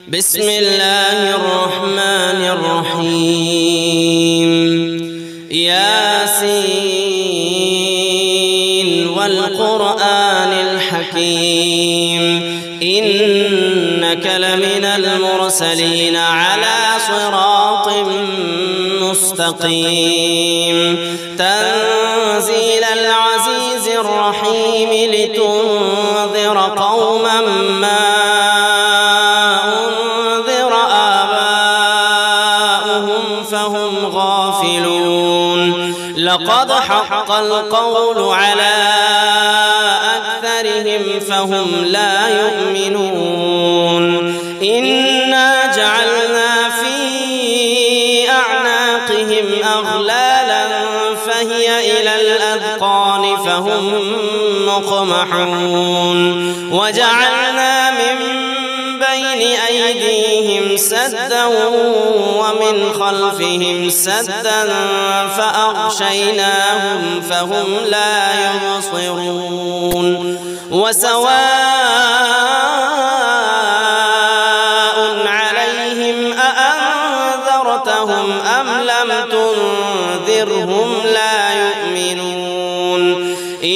بسم الله الرحمن الرحيم. ياسين والقرآن الحكيم إنك لمن المرسلين على صراط مستقيم تنزيل العزيز الرحيم لتنذر قوما ما أنذر آباؤهم فهم غافلون لقد حق القول على أكثرهم فهم لا يؤمنون إنا جعلنا في أعناقهم أغلالا فهي إلى الأذقان فهم مقمحون وجعلنا من بين أيديهم سدا ومن خلفهم سدا فأغشيناهم فهم لا يبصرون وسواء عليهم أأنذرتهم أم لم تنذرهم لا يؤمنون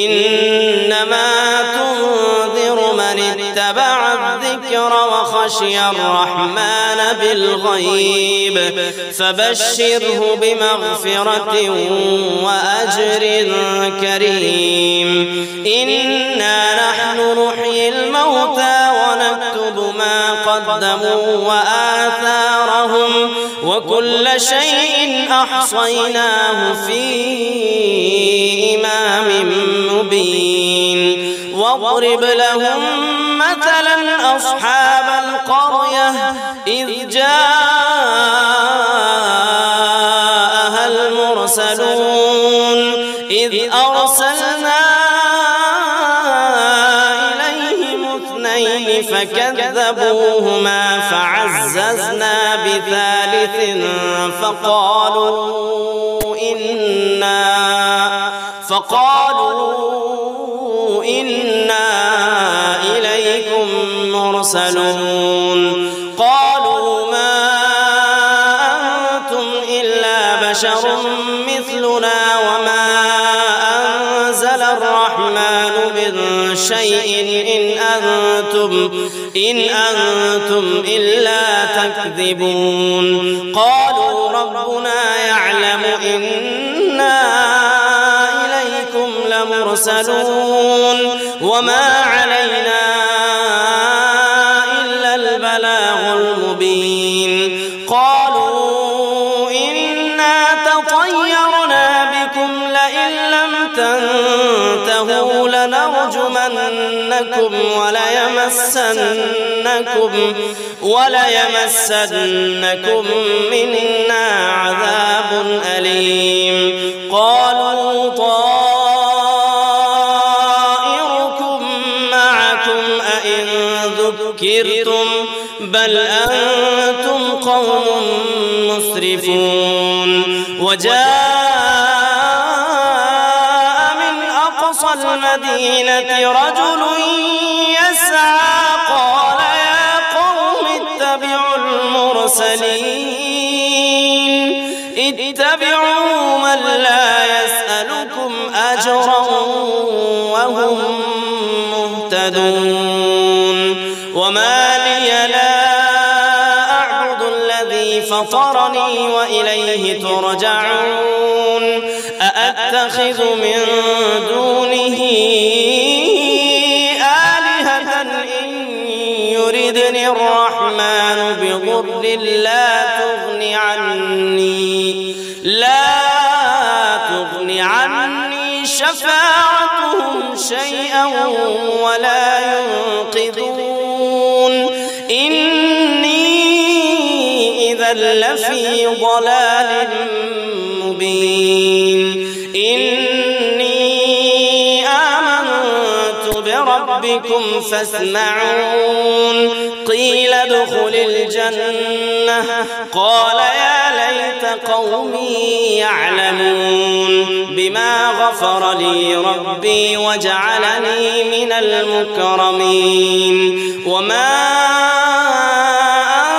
إنما تنذر من اتبع الذكر وخشي الرحمن بالغيب فبشره بمغفرة وأجر كريم إنا نحن نحيي الموتى ونكتب ما قدموا وآثارهم وكل شيء أحصيناه في إمام مبين واضرب لهم مثلا أصحاب القرية إذ جاءها المرسلون إذ أرسلنا إليهم اثنين فكذبوهما فعززنا بثالث فقالوا إنا إليكم مرسلون قالوا ما أنتم إلا بشر مثلنا وما أنزل الرحمن من شيء إن أنتم إلا تكذبون قالوا ربنا يعلم إنا إليكم لمرسلون وما علينا إلا البلاغ المبين قالوا إنا تطيرنا بكم لئن لم تنتهوا لنرجمنكم وليمسنكم منا عذاب أليم قالوا طائركم معكم أئن ذكرتم بل أنتم قوم مسرفون وجاء من أقصى المدينة رجل يسعى قال يا قوم اتبعوا المرسلين اتبعوا من لا يسألكم أجرا وهم مهتدون وما لي لا أعبد الذي فطرني وإليه ترجعون أأتخذ من دونه آلهة إن يردني الرحمن بضر لا تغني عني شفاعتهم شيئا ولا ينقذون إني إذا لفي ضلال مبين إني آمنت بربكم فاسمعون قيل ادخل الجنة قال يا ليت قومي يعلمون بما غفر لي ربي وجعلني من المكرمين وما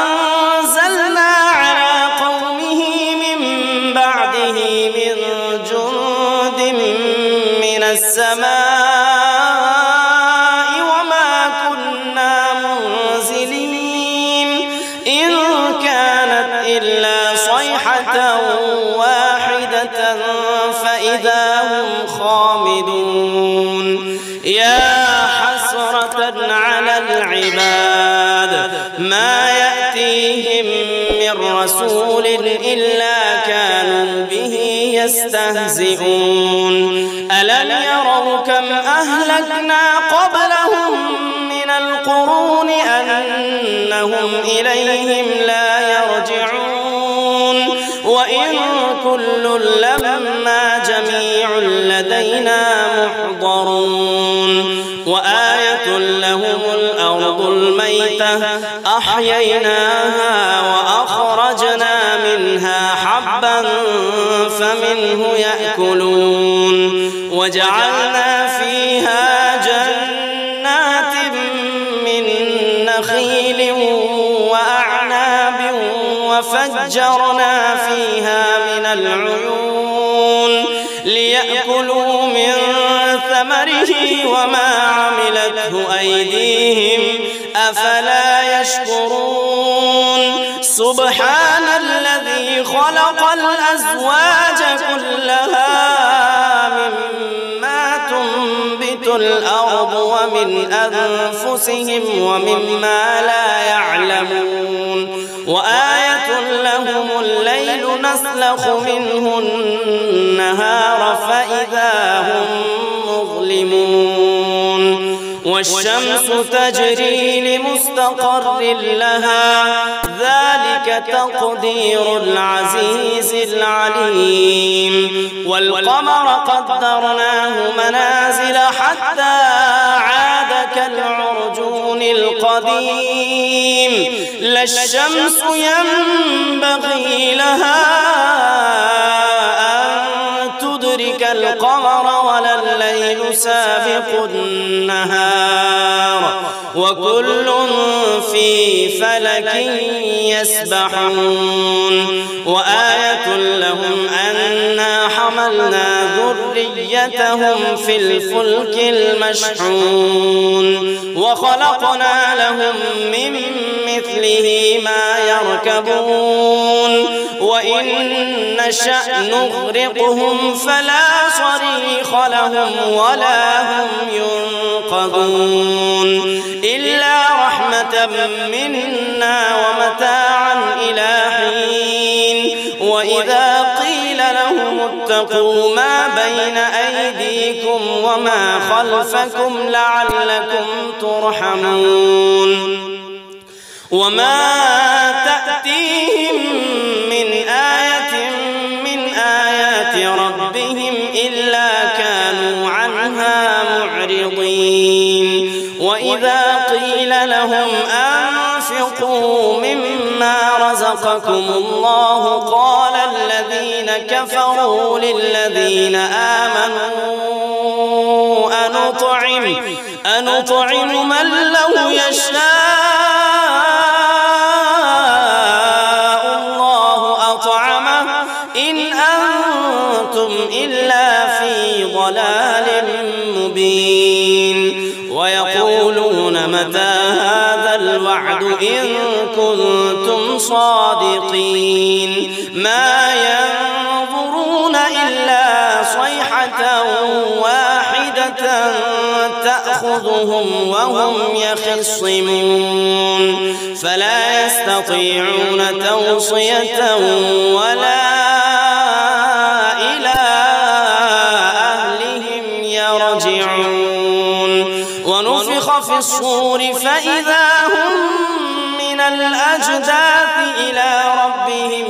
إلا صيحة واحدة فإذا هم خامدون يا حسرة على العباد ما يأتيهم من رسول إلا كانوا به يستهزئون ألم يروا كم أهلكنا قبلهم من القرون أنهم إليهم لا يرجعون وإن كل لما جميع لدينا محضرون وآية لهم الأرض الميتة أحييناها وأخرجنا منها حبا فمنه يأكلون وجعلنا فيها جنات من نخيل وأعناب وفجرنا فيها من العيون ليأكلوا من ثمره وما عملته أيديهم أفلا يشكرون سبحان الذي خلق الأزواج كلها مما تنبت الأرض ومن أنفسهم ومما لا يعلمون وآية لهم الليل نسلخ منه النهار فإذا هم مظلمون والشمس تجري لمستقر لها ذلك تقدير العزيز العليم والقمر قدرناه منازل حتى عاد كالعرجون القديم لا الشمس ينبغي لها أن تدرك القمر ولا الليل سابق النهار وكل في فلك يسبحون وآية لهم أنا حملنا ذريتهم في الفلك المشحون وخلقنا لهم من مثله ما يركبون وإن نشأ نغرقهم فلا صريخ لهم ولا هم ينقذون إلا رحمة منا ومتاعا إلى حين وإذا قيل لهم اتقوا ما بين أيديكم وما خلفكم لعلكم ترحمون وما تأتيهم من آية من آيات ربهم إلا كانوا عنها معرضين وإذا قيل لهم أنفقوا مما رزقكم الله قال الذين كفروا للذين آمنوا أنطعم من لو يشاء الله أطعمه إن أنتم إلا في ضلال مبين ويقولون متى هذا الوعد إن كنتم صادقين ما ينظرون إلا صيحة واحدة تأخذهم وهم يخصمون فلا يستطيعون توصية ولا إلى أهلهم يرجعون ونفخ في الصور فإذا هم من الأجداث إلى ربهم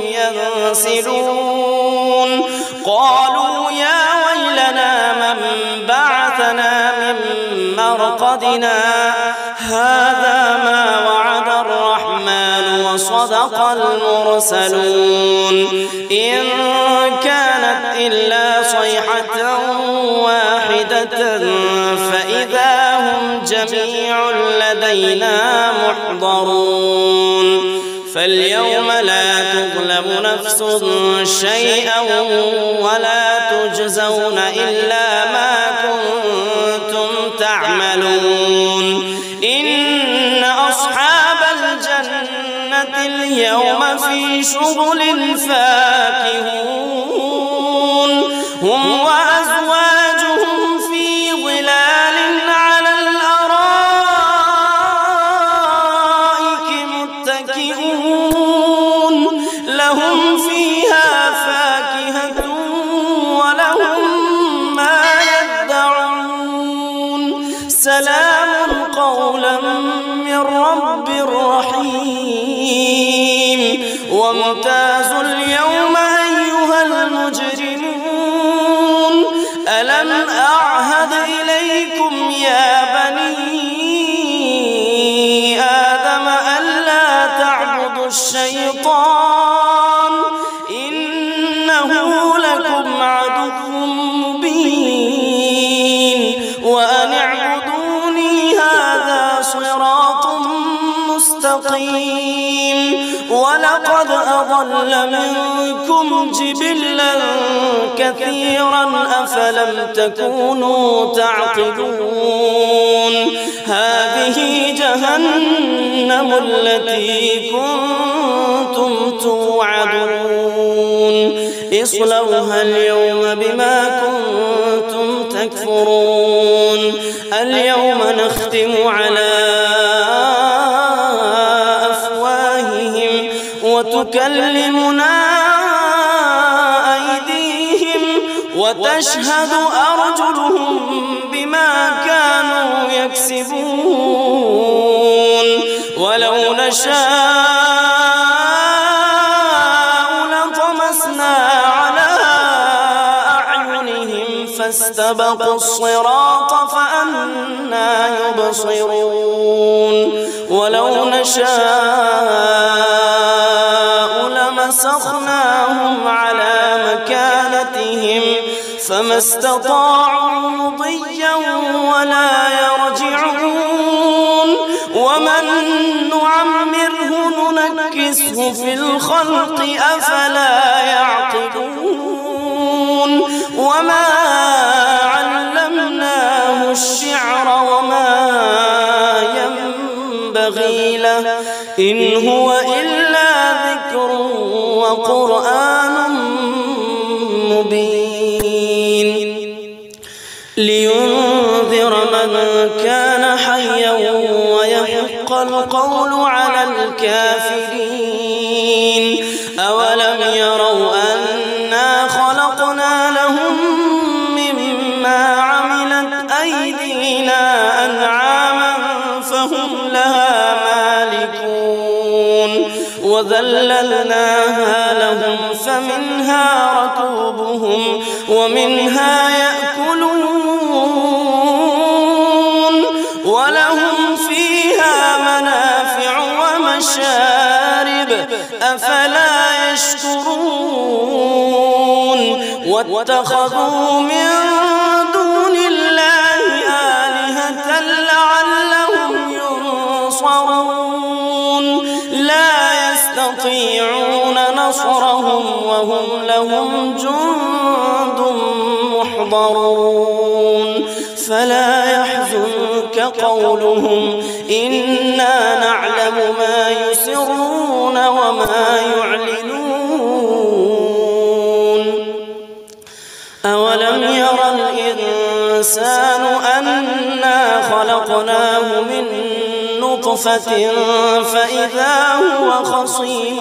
ينسلون قالوا يا ويلنا من بعثنا من مرقدنا هذا ما وعد الرحمن وصدق المرسلون إن كانت إلا صيحة واحدة فإذا هم جميع لدينا محضرون فاليوم لا تظلم نفس شيئا ولا تجزون إلا ما كنتم تعملون إن أصحاب الجنة اليوم في شغل فاكهون هم وأزواجهم في ظلال على الأرائك متكئون لهم فيها فاكهة ولهم ما يدعون سلام قولا من رب رحيم وامتازوا اليوم أيها المجرمون ألم أعهد إليكم يا بني آدم ألا تعبدوا الشيطان إنه لكم عدو مبين وأن اعبدوني هذا صراط مستقيم ولقد أضل منكم جبلا كثيرا أفلم تكونوا تعقلون هذه جهنم التي كنتم توعدون اصلوها اليوم بما كنتم تكفرون اليوم نختم على أفواههم وتكلمنا أيديهم وتشهد أرجلهم بما كانوا يكسبون ولو نشاء لطمسنا على أعينهم فاستبقوا الصراط فأنى يبصرون ولو نشاء لمسخناهم على مكانتهم فما استطاعوا مضيا ولا يرجعون ومن نعمره ننكسه في الخلق أفلا يعقلون وما علمناه الشعر وما ينبغي له إن هو إلا ذكر وقرآن مبين لينذر من كان حيا ويحق القول على الكافرين أولم يروا أنا خلقنا لهم مما عملت أيدينا أنعاما فهم لها مالكون وذللناها لهم فمنها ركوبهم ومنها يأكلون ولهم فيها منافع ومشارب أفلا يشكرون واتخذوا من دون الله آلهة لعلهم ينصرون لا يستطيعون نصرهم وهم لهم جند محضرون فلا يحزنك قولهم إنا نعلم ما يسرون وما يعلنون أولم ير الإنسان أنا خلقناه من نطفة فإذا هو خصيم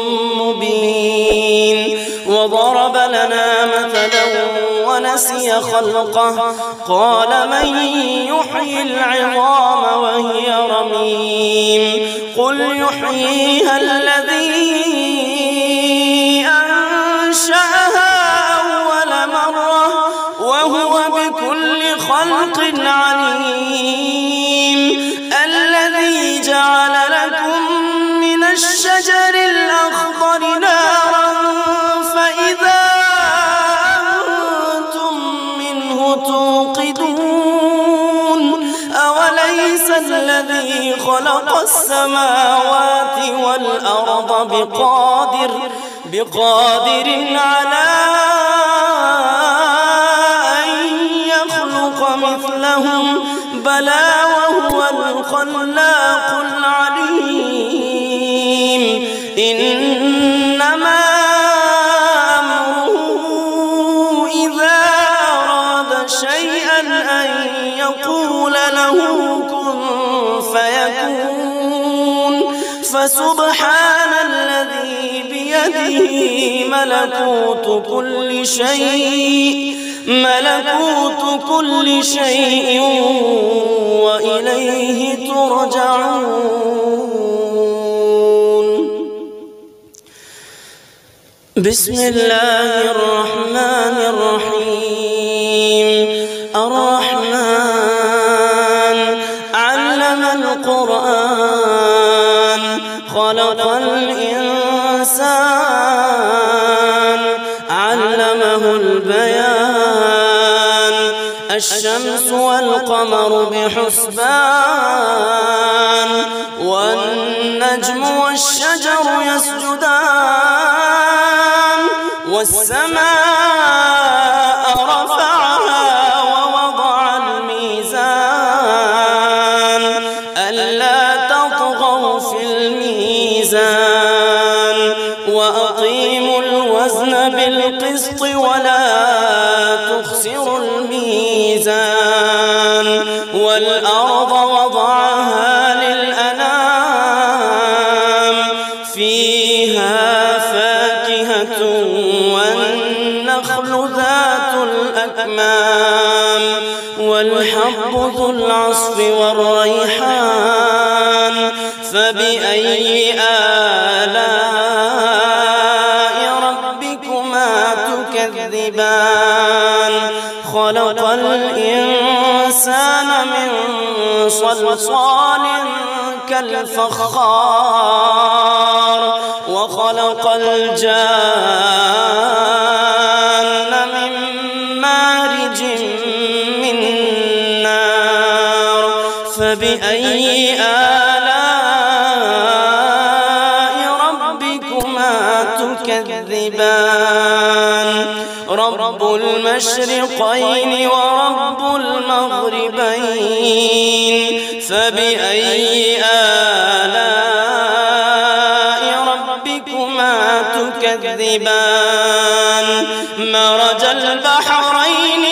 مبين وضرب لنا مثلا ونسي خلقه قال من يحيي العظام وهي رميم قل يحييها الذي أنشأها أول مرة وهو بكل خلق عليم الذي جعل لكم من الشجر الأخضر نارا فإذا أنتم منه توقدون أوليس الذي خلق السماوات والأرض بقادر على أن يخلق مثلهم بلى وهو الخلاق العليم إنما أمره إذا أراد شيئا أن يقول له كن فيكون فسبحان الذي بيده ملكوت كل شيء وإليه ترجعون. بسم الله الرحمن الرحيم. الرحمن علم القرآن خلق الإنسان علمه البيان الشمس والقمر بحسبان والنجم والشجر يسجدان والسماء رفعها ووضع الميزان ألا تطغوا في الميزان وأقيموا الوزن بالقسط ولا تخسروا الميزان والأرض وضعها للأنام فيها فاكهة والنخل ذات الأكمام والحب ذو العصف والريحان فبأي آلاء ربكما تكذبان خلق الإنسان من صلصال كالفخار وخلق الجان من مارج من نار فبأي آلاء ربكما تكذبان رب المشرقين ورب المغربين فبأي آلاء ربكما تكذبان مرج البحرين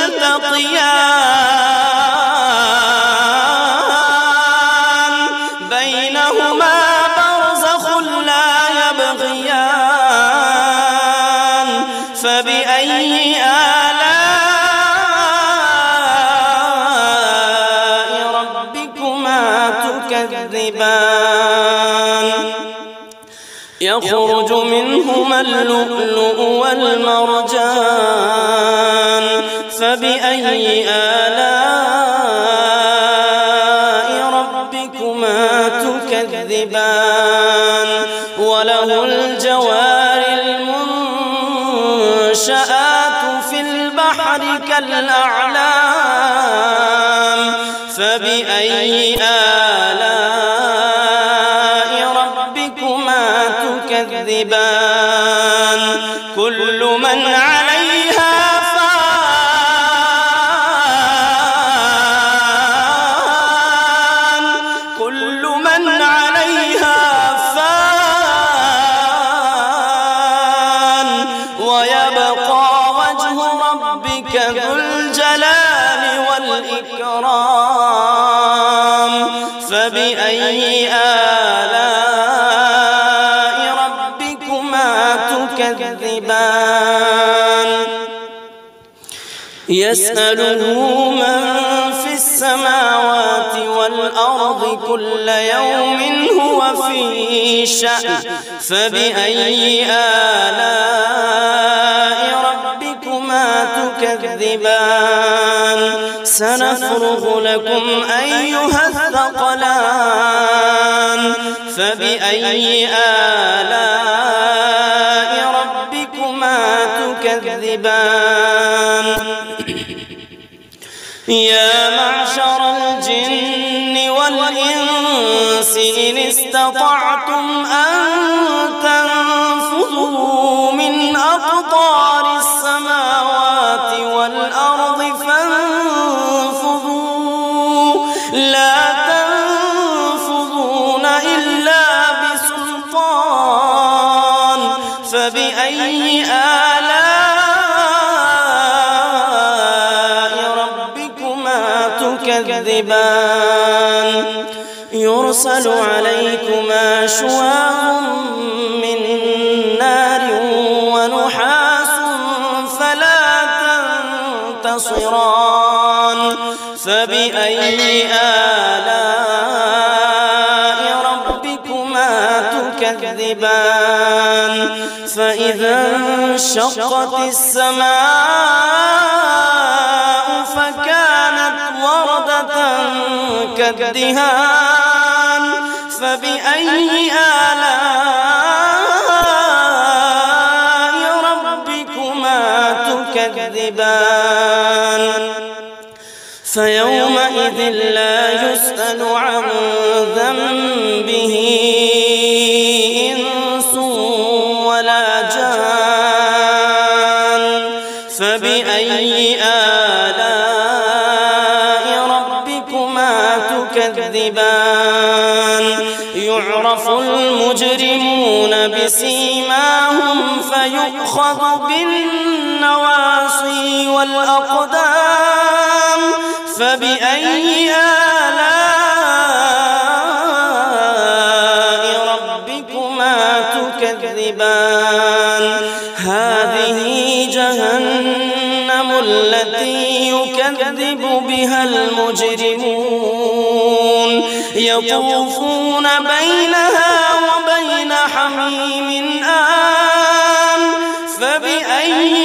يلتقيان بينهما برزخ لا يبغيان فبأي آلاء ربكما تكذبان يخرج منهما اللؤلؤ والمرجان فبأي آلاء ربكما تكذبان وله الجوار المنشآت في البحر كالأعلام فبأي آلاء ربكما تكذبان كل من عليها فان كل من عليها فان ويبقى وجه ربك ذو الجلال والإكرام فبأي آلاء ربكما تكذبان يسأله من في السماوات والأرض كل يوم هو في شأن فبأي آلاء ربكما تكذبان سنفرغ لكم أيها الثقلان فبأي آلاء ربكما تكذبان يا معشر الجن والإنس إن استطعتم أن تنفذوا من أقطار السماوات والأرض فانفذوا لا تنفذون إلا بسلطان فبأي آلاء ربكما تكذبان يرسل عليكما شواظ من نار ونحاس فلا تنتصران فبأي آلاء ربكما تكذبان فإذا انشقت السماء فكانت وردة كالدهان فبأي آلاء ربكما تكذبان فيومئذ لا يسأل عن ذنبه إنس ولا جان فبأي آلاء ربكما تكذبان يعرف المجرمون بسيماهم فيؤخذ بالنواصي والأقدام فبأي آلاء ربكما تكذبان هذه جهنم التي يكذب بها المجرمون يطوفون بينها وبين حميم آن فبأي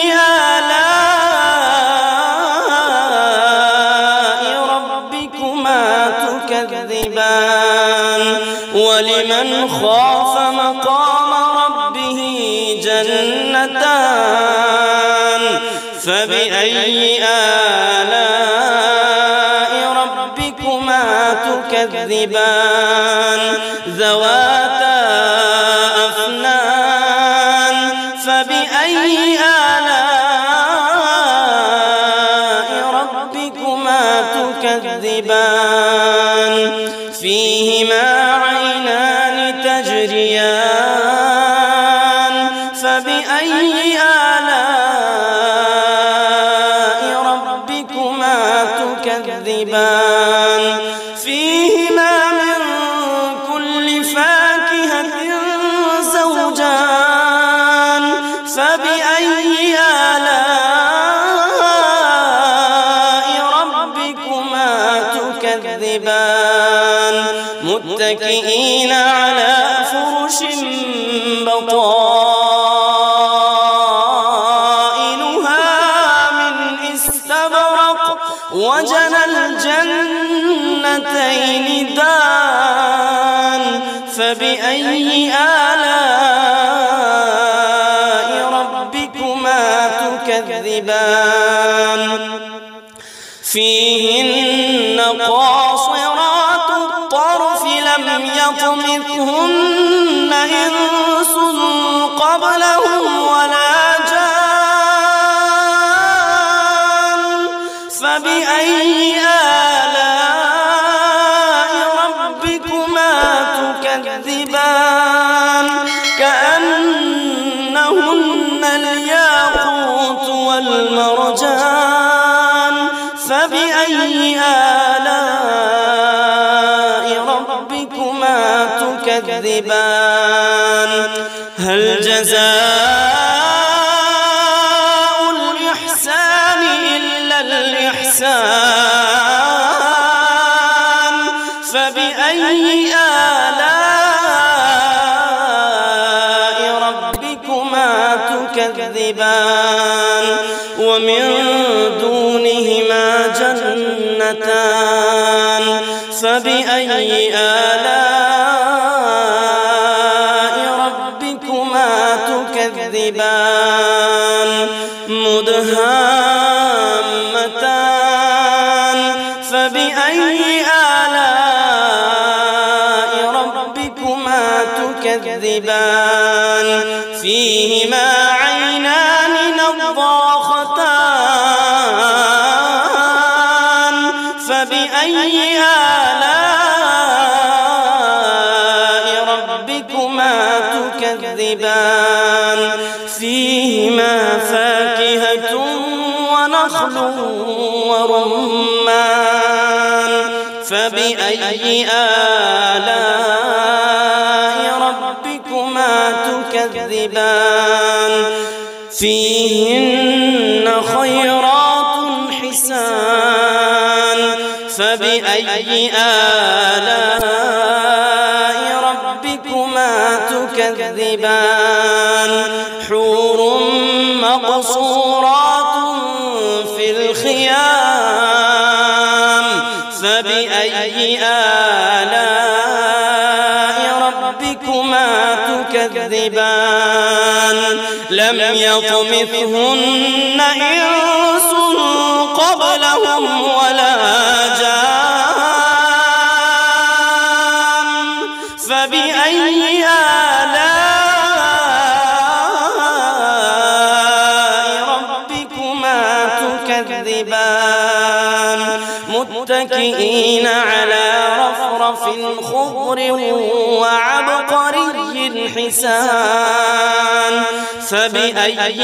آلاء ربكما تكذبان ولمن خاف مقام ربه جنتان فبأي آلاء ربكما تكذبان ذواتا أفنان فبأي آلاء ربكما تكذبان فيهما عينان تجريان فبأي آلاء ربكما تكذبان فيهما من كل فاكهة زوجان فبأي آلاء ربكما تكذبان متكئين على فرش بطائنها من استبرق وجنى الجنتين دان فبأي آلاء ربكما تكذبان فيهن قاصرات الطرف لم يطمثهن إنس قبلهم ولا جان فبأي آلاء ربكما تكذبان كأنهن الياقوت والمرجان فبأي آلاء ربكما تكذبان هل جزاء الإحسان إلا الإحسان فبأي آلاء ربكما تكذبان ومن دونهما جنتان فبأي آلاء ربكما تكذبان مدهامتان فبأي آلاء ربكما تكذبان فيهما عينان نضاختان فبأي آلاء ربكما ربكما تكذبان فيهما فاكهة ونخل ورمان فبأي آلاء ربكما تكذبان فيهن خيرات حسان فبأي آلاء ربكما تكذبان حور مقصورات في الخيام فبأي آلاء ربكما تكذبان لم يطمثهن إنس قبلهم ولا جان فبأي آلاء ربكما تكذبان متكئين على رفرف خضر وعبقري حسان فبأي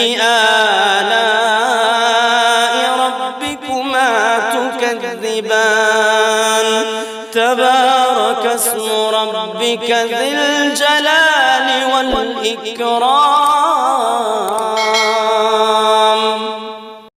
آلاء ربكما تكذبان تبارك اسم ربك ذي الجلال والإكرام